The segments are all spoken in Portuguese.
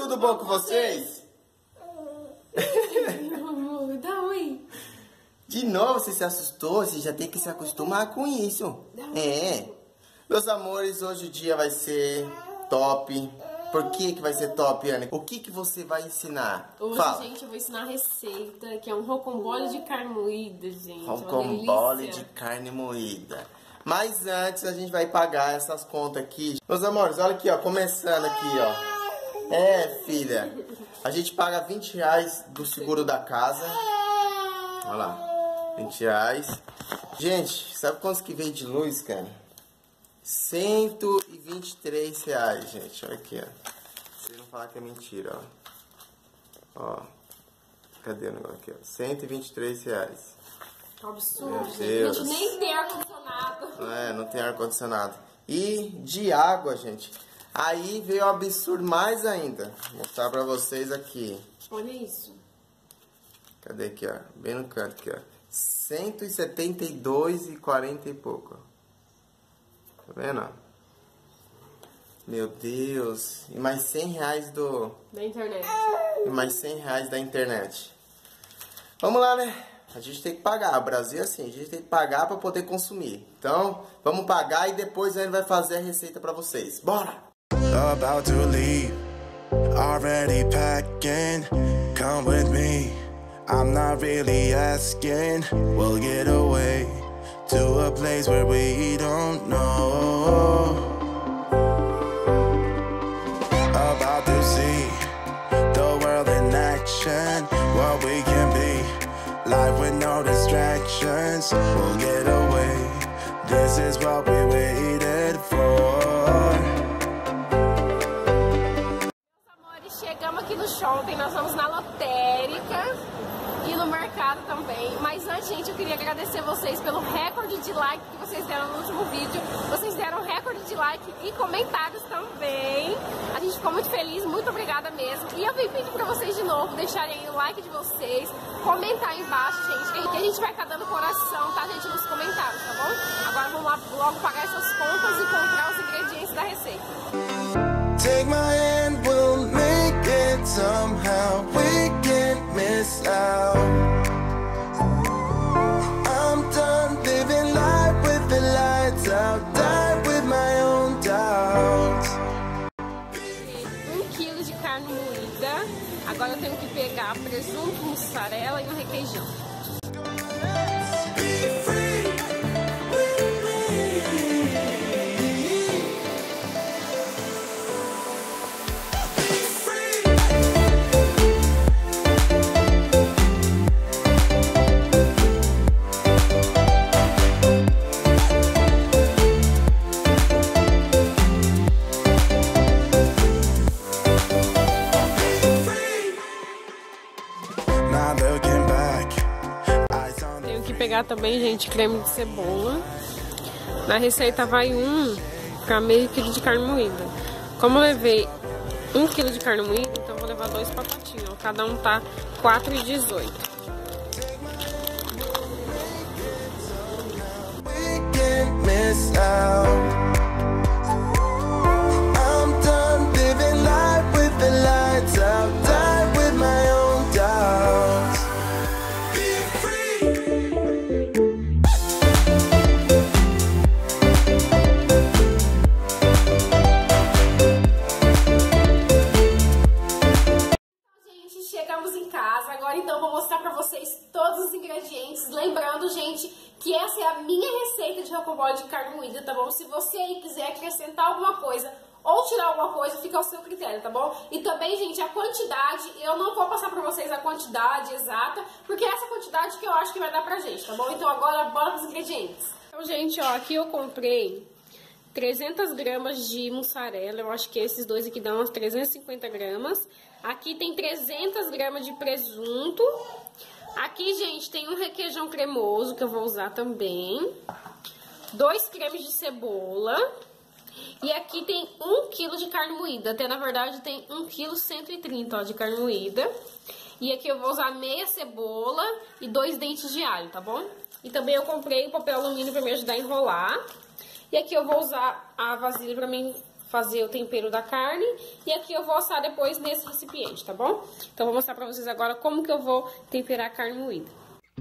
tudo bom com vocês? Amor, dá oi. De novo, você se assustou? Você já tem que se acostumar com isso. Meus amores, hoje o dia vai ser top. Por que vai ser top, Ana? O que você vai ensinar? Hoje, Fala. gente, eu vou ensinar a receita, que é um rocambole de carne moída, gente. Rocambole de carne moída. Mas antes, a gente vai pagar essas contas aqui. Meus amores, olha aqui, ó. Começando aqui, ó. Filha. A gente paga R$20 do seguro da casa. Olha lá. R$20. Gente, sabe quantos que veio de luz, cara? R$123, gente. Olha aqui, ó. Vocês não falar que é mentira, ó. Ó. Cadê o negócio aqui, ó? R$123. Absurdo, Meu gente. Deus. A gente nem tem ar-condicionado. Não tem ar-condicionado. E de água, gente. Aí veio o absurdo mais ainda. Vou mostrar pra vocês aqui. Olha isso. Cadê aqui, ó? Bem no canto aqui, ó. 172,40 e pouco. Tá vendo, ó? Meu Deus. E mais R$100 Da internet. E mais R$100 da internet. Vamos lá, né? A gente tem que pagar. O Brasil é assim, a gente tem que pagar pra poder consumir. Então, vamos pagar e depois a gente vai fazer a receita pra vocês. Bora! About to leave, already packing. Come with me, I'm not really asking. We'll get away to a place where we don't know. About to see the world in action, what we can be. Life with no distractions, we'll get away. This is what we waited for. Chegamos aqui no shopping, nós vamos na lotérica e no mercado também. Mas antes, gente, eu queria agradecer vocês pelo recorde de like que vocês deram no último vídeo. Vocês deram recorde de like e comentários também. A gente ficou muito feliz, muito obrigada mesmo. E eu vim pedir pra vocês de novo deixarem aí o like de vocês, comentar aí embaixo, gente, que a gente vai estar dando coração, tá, gente, nos comentários, tá bom? Agora vamos lá logo pagar essas contas e comprar os ingredientes da receita. Take my hand, we'll make it somehow. We can't miss out. I'm done living life with the lights out. Die with my own doubts. 1 quilo de carne moída. Agora eu tenho que pegar presunto, mussarela e um requeijão. Tenho que pegar também, gente, creme de cebola. Na receita vai 1 para meio quilo de carne moída. Como eu levei 1 quilo de carne moída, então eu vou levar 2 pacotinhos. Cada um tá R$4,18. Chegamos em casa, agora então eu vou mostrar pra vocês todos os ingredientes, lembrando, gente, que essa é a minha receita de rocambole de carne moída, tá bom? Se você aí quiser acrescentar alguma coisa ou tirar alguma coisa, fica ao seu critério, tá bom? E também, gente, a quantidade, eu não vou passar pra vocês a quantidade exata, porque é essa quantidade que eu acho que vai dar pra gente, tá bom? Então agora bora pros ingredientes. Então, gente, ó, aqui eu comprei 300 gramas de mussarela, eu acho que esses dois aqui dão umas 350 gramas. Aqui tem 300 gramas de presunto. Aqui, gente, tem um requeijão cremoso que eu vou usar também. 2 cremes de cebola. E aqui tem 1 quilo de carne moída. Até, na verdade, tem 1,130 kg, ó, de carne moída. E aqui eu vou usar meia cebola e 2 dentes de alho, tá bom? E também eu comprei o papel alumínio pra me ajudar a enrolar. E aqui eu vou usar a vasilha pra mim fazer o tempero da carne. E aqui eu vou assar depois nesse recipiente, tá bom? Então, vou mostrar pra vocês agora como que eu vou temperar a carne moída.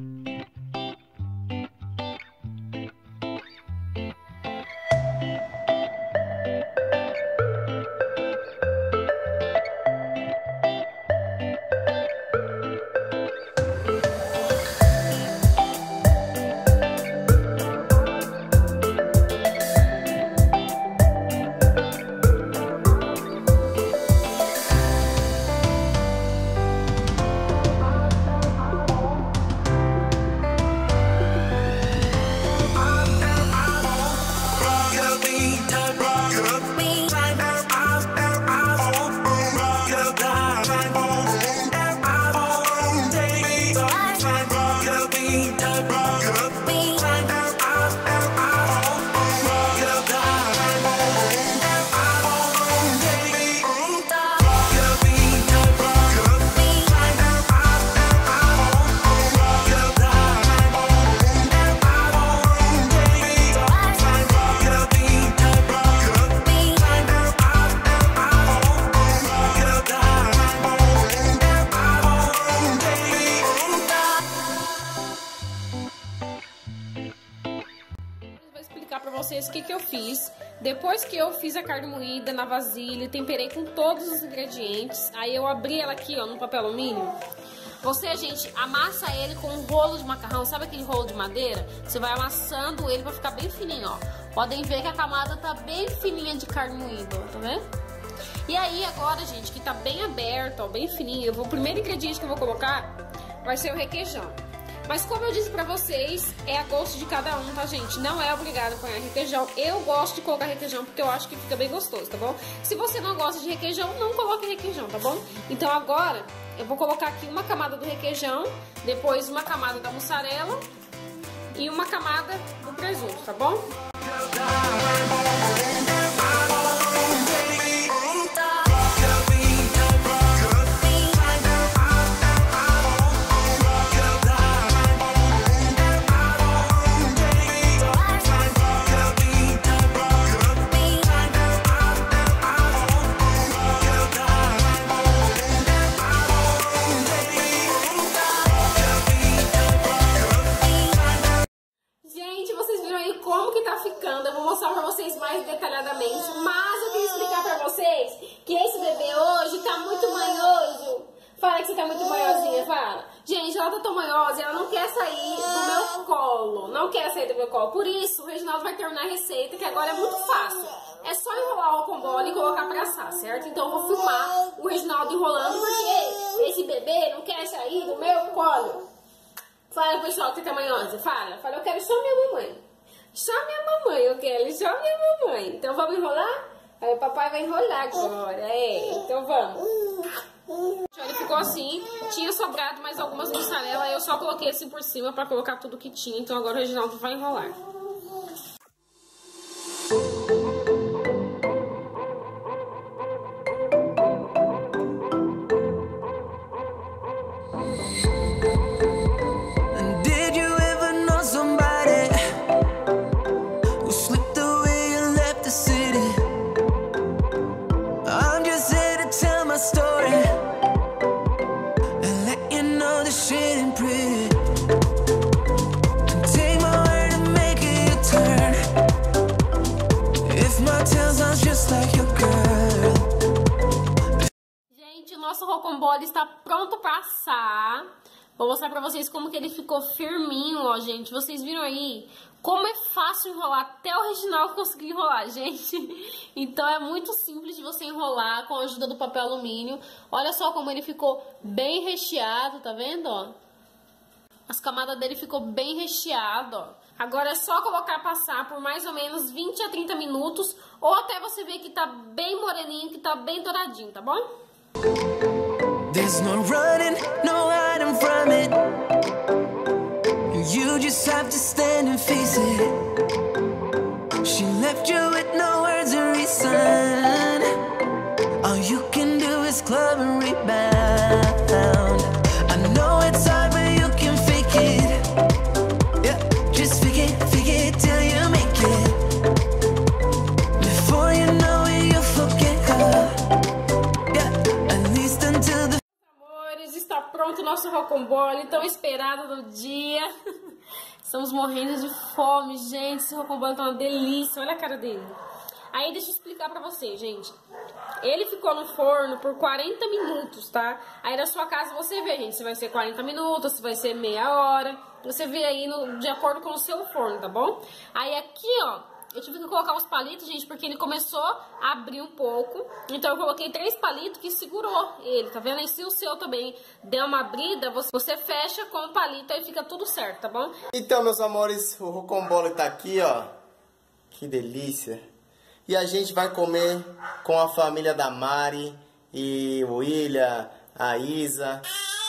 Pra vocês o que eu fiz. Depois que eu fiz a carne moída na vasilha, temperei com todos os ingredientes, aí eu abri ela aqui, ó, no papel alumínio. Você, gente, amassa ele com um rolo de macarrão, sabe aquele rolo de madeira? Você vai amassando ele pra ficar bem fininho, ó. Podem ver que a camada tá bem fininha de carne moída, ó, tá vendo? E aí agora, gente, que tá bem aberto, ó, bem fininho, o primeiro ingrediente que eu vou colocar vai ser o requeijão. Mas como eu disse pra vocês, é a gosto de cada um, tá, gente? Não é obrigado a pôr requeijão. Eu gosto de colocar requeijão porque eu acho que fica bem gostoso, tá bom? Se você não gosta de requeijão, não coloque requeijão, tá bom? Então agora eu vou colocar aqui uma camada do requeijão, depois uma camada da mussarela e uma camada do presunto, tá bom? Como que tá ficando, eu vou mostrar pra vocês mais detalhadamente, mas eu queria explicar pra vocês que esse bebê hoje tá muito manhoso. Fala que você tá muito manhosinha, fala. Gente, ela tá tão manhosa e ela não quer sair do meu colo, não quer sair do meu colo. Por isso, o Reginaldo vai terminar a receita, que agora é muito fácil. É só enrolar o rocambole e colocar pra assar, certo? Então eu vou filmar o Reginaldo enrolando, porque esse bebê não quer sair do meu colo. Fala, pessoal, que tá manhosa, fala, eu quero só minha mamãe. Só minha mamãe, eu quero, só minha mamãe. Então vamos enrolar? Aí o papai vai enrolar agora, então vamos. Ele ficou assim, tinha sobrado mais algumas mussarela, eu só coloquei assim por cima pra colocar tudo que tinha. Então agora o Reginaldo vai enrolar. Nosso rocambole está pronto para assar. Vou mostrar para vocês como que ele ficou firminho, ó, gente. Vocês viram aí como é fácil enrolar? Até o Reginaldo conseguiu enrolar, gente. Então é muito simples de você enrolar com a ajuda do papel alumínio. Olha só como ele ficou bem recheado, tá vendo, ó? As camadas dele ficou bem recheado, ó. Agora é só colocar passar por mais ou menos 20 a 30 minutos, ou até você ver que tá bem moreninho, que tá bem douradinho, tá bom? There's no running, no hiding from it. You just have to stand and face it. She left you with no words of reason. All you can do is club and rebound. I know it's hard, but you can fake it. Yeah, just fake it till you make it. Before you know it, you'll nosso rocambole tão esperado do dia. Estamos morrendo de fome, gente. Esse rocambole tá uma delícia. Olha a cara dele. Aí deixa eu explicar pra vocês, gente. Ele ficou no forno por 40 minutos, tá? Aí na sua casa você vê, gente, se vai ser 40 minutos, se vai ser meia hora. Você vê aí de acordo com o seu forno, tá bom? Aí aqui, ó, eu tive que colocar os palitos, gente, porque ele começou a abrir um pouco. Então eu coloquei 3 palitos que segurou ele, tá vendo? E se o seu também der uma abrida, você fecha com o palito, aí fica tudo certo, tá bom? Então, meus amores, o rocambole tá aqui, ó. Que delícia. E a gente vai comer com a família da Mari e o William, a Isa.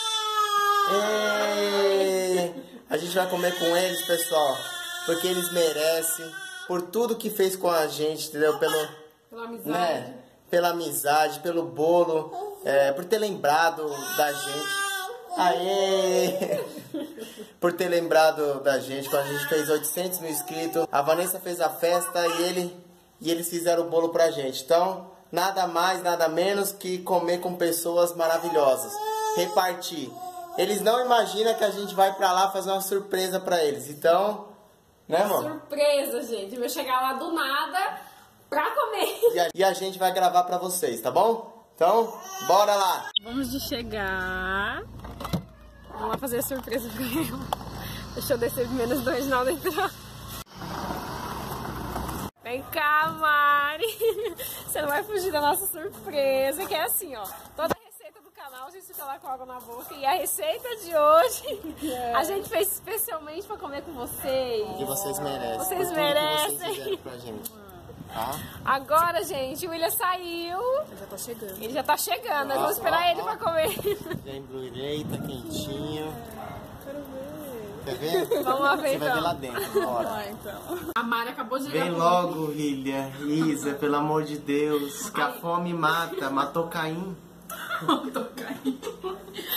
A gente vai comer com eles, pessoal, porque eles merecem por tudo que fez com a gente, entendeu? Pela amizade. Né? Pela amizade, pelo bolo, por ter lembrado da gente. Aê! Por ter lembrado da gente, quando a gente fez 800 mil inscritos. A Vanessa fez a festa e eles fizeram o bolo pra gente. Então, nada mais, nada menos que comer com pessoas maravilhosas. Repartir. Eles não imaginam que a gente vai pra lá fazer uma surpresa pra eles. Então, né, amor? Surpresa, gente. Eu vou chegar lá do nada pra comer. E a gente vai gravar pra vocês, tá bom? Então, bora lá! Vamos de chegar. Vamos lá fazer a surpresa pra ele. Deixa eu descer primeiro do Reginaldo entrar. Vem cá, Mari. Você não vai fugir da nossa surpresa, que é assim, ó. Toda a receita do canal, a gente fica lá com água na boca. E a receita de hoje, a gente fez especialmente pra comer com vocês. E vocês merecem. Vocês merecem. Vocês fizeram pra gente. Tá? Agora, gente, o William saiu. Ele já tá chegando. Ele já tá chegando, nós vamos esperar ele pra comer. Já embrulhei, tá quentinho. Quero ver. Quer ver? Vamos lá ver, Você vai ver lá então. dentro, bora. Ah, então. A Mari acabou de ligar. Vem logo, William. Isa, pelo amor de Deus. Que a fome mata. Matou Caim. Tô caindo.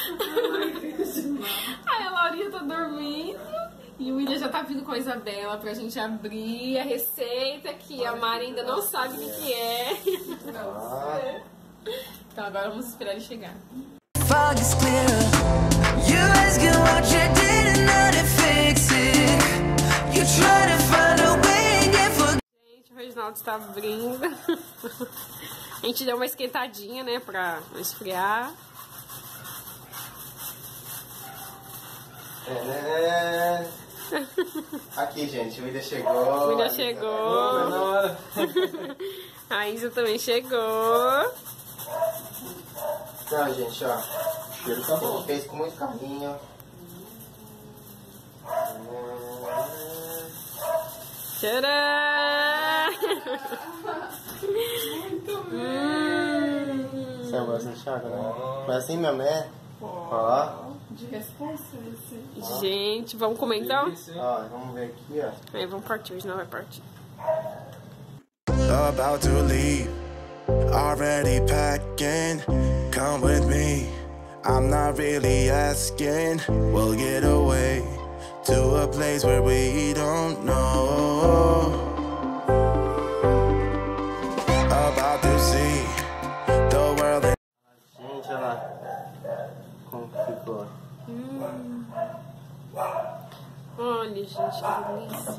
Aí a Laurinha tá dormindo. E o William já tá vindo com a Isabela pra gente abrir a receita que a Mari ainda não sabe o que é. Então agora vamos esperar ele chegar. Fog is clear. You ask what you did and not fix it. You try to find a way and you forget. Gente, o Reginaldo está abrindo. A gente deu uma esquentadinha, né, pra esfriar. Aqui, gente, o William chegou. O William chegou. A Isa também chegou. Então, gente, ó. O cheiro tá bom. Fez com muito carinho. Tcharam! Você gosta de chácara, né? Mas assim mesmo, é? Ó. De resposta, esse. Gente, vamos comer então? Ó, vamos ver aqui, ó. Aí, vamos partir, hoje não vai partir. About to leave, already packing. Come with me, I'm not really asking. We'll get away to a place where we don't know. About to see the world. Gente, olha lá. Como que ficou? Olha, gente, que delícia.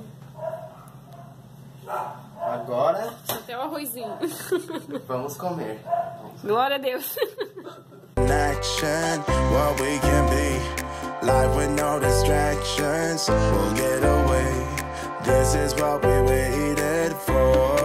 Agora, Até o arrozinho. vamos comer. Glória a Deus. Action, what we can be. Life with no distractions. We'll get away. This is what we waited for.